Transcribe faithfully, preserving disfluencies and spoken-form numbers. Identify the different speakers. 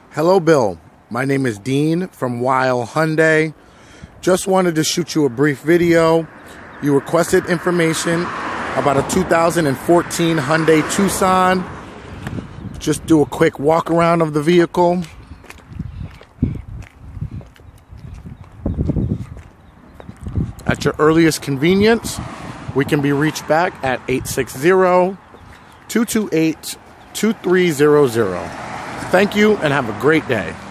Speaker 1: Hello, Bill. My name is Dean from Weil Hyundai. Just wanted to shoot you a brief video. You requested information about a two thousand fourteen Hyundai Tucson. Just do a quick walk around of the vehicle. At your earliest convenience, we can be reached back at eight six zero, two two eight, two three zero zero. Thank you and have a great day.